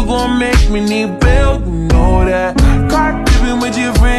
gon' make me need bail, you know that. Caught dipping with your friend.